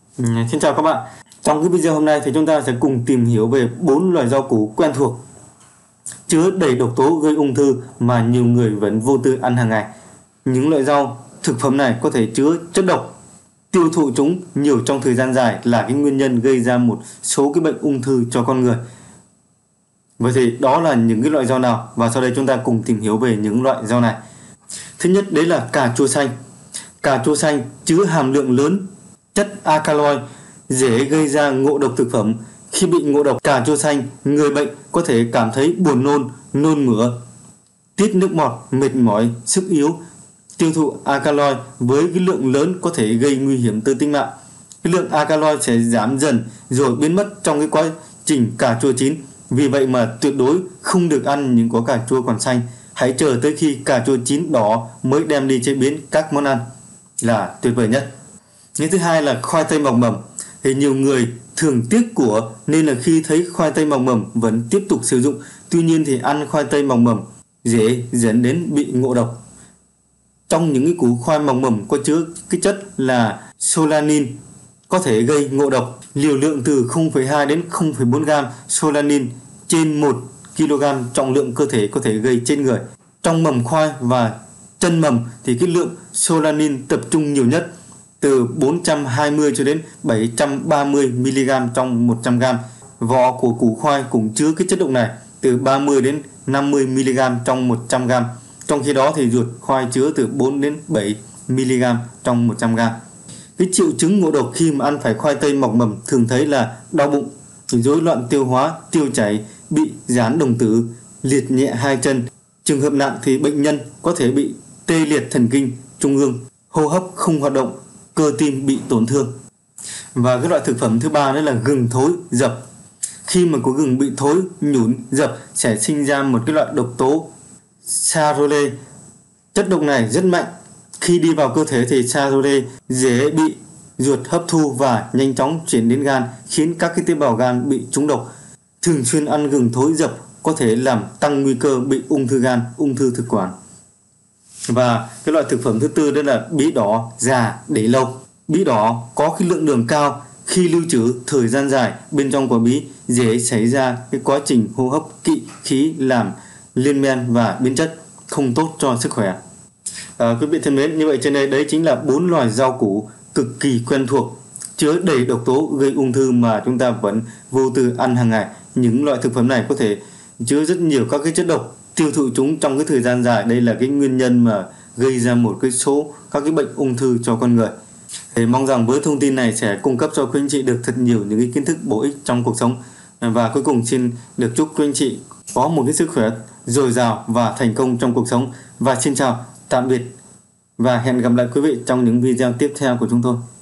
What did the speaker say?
Xin chào các bạn. Trong cái video hôm nay thì chúng ta sẽ cùng tìm hiểu về 4 loại rau củ quen thuộc chứa đầy độc tố gây ung thư mà nhiều người vẫn vô tư ăn hàng ngày. Những loại rau, thực phẩm này có thể chứa chất độc. Tiêu thụ chúng nhiều trong thời gian dài là cái nguyên nhân gây ra một số cái bệnh ung thư cho con người. Vậy thì đó là những cái loại rau nào, và sau đây chúng ta cùng tìm hiểu về những loại rau này. Thứ nhất đấy là cà chua xanh. Cà chua xanh chứa hàm lượng lớn chất alkaloid dễ gây ra ngộ độc thực phẩm. Khi bị ngộ độc cà chua xanh, người bệnh có thể cảm thấy buồn nôn, nôn mửa, tiết nước bọt, mệt mỏi, sức yếu. Tiêu thụ alkaloid với cái lượng lớn có thể gây nguy hiểm tới tính mạng. Cái lượng alkaloid sẽ giảm dần rồi biến mất trong cái quá trình cà chua chín. Vì vậy mà tuyệt đối không được ăn những quả cà chua còn xanh. Hãy chờ tới khi cà chua chín đỏ mới đem đi chế biến các món ăn là tuyệt vời nhất. Thứ hai là khoai tây mọc mầm. Thì nhiều người thường tiếc của nên là khi thấy khoai tây mọc mầm vẫn tiếp tục sử dụng. Tuy nhiên thì ăn khoai tây mọc mầm dễ dẫn đến bị ngộ độc. Trong những cái củ khoai mọc mầm có chứa cái chất là solanine có thể gây ngộ độc. Liều lượng từ 0,2 đến 0,4 gram solanine trên 1 kg trọng lượng cơ thể có thể gây chết người. Trong mầm khoai và chân mầm thì cái lượng solanine tập trung nhiều nhất, từ 420 cho đến 730 mg trong 100 g. Vỏ của củ khoai cũng chứa cái chất độc này, từ 30 đến 50 mg trong 100 g. Trong khi đó thì ruột khoai chứa từ 4 đến 7 mg trong 100 g. Cái triệu chứng ngộ độc khi mà ăn phải khoai tây mọc mầm thường thấy là đau bụng, rối loạn tiêu hóa, tiêu chảy, bị giãn đồng tử, liệt nhẹ hai chân. Trường hợp nặng thì bệnh nhân có thể bị tê liệt thần kinh trung ương, hô hấp không hoạt động, cơ tim bị tổn thương. Và cái loại thực phẩm thứ ba đó là gừng thối dập. Khi mà có gừng bị thối, nhũn, dập sẽ sinh ra một cái loại độc tố saccharose. Chất độc này rất mạnh. Khi đi vào cơ thể thì saccharose dễ bị ruột hấp thu và nhanh chóng chuyển đến gan, khiến các cái tế bào gan bị trúng độc. Thường xuyên ăn gừng thối dập có thể làm tăng nguy cơ bị ung thư gan, ung thư thực quản. Và cái loại thực phẩm thứ tư đó là bí đỏ già để lâu. Bí đỏ có cái lượng đường cao, khi lưu trữ thời gian dài bên trong quả bí dễ xảy ra cái quá trình hô hấp kỵ khí, làm lên men và biến chất, không tốt cho sức khỏe. Quý vị thân mến, như vậy trên đây đấy chính là 4 loại rau củ cực kỳ quen thuộc chứa đầy độc tố gây ung thư mà chúng ta vẫn vô tư ăn hàng ngày. Những loại thực phẩm này có thể chứa rất nhiều các cái chất độc. Tiêu thụ chúng trong cái thời gian dài, đây là cái nguyên nhân mà gây ra một cái số các cái bệnh ung thư cho con người. Thì mong rằng với thông tin này sẽ cung cấp cho quý anh chị được thật nhiều những cái kiến thức bổ ích trong cuộc sống. Và cuối cùng xin được chúc quý anh chị có một cái sức khỏe dồi dào và thành công trong cuộc sống. Và xin chào, tạm biệt và hẹn gặp lại quý vị trong những video tiếp theo của chúng tôi.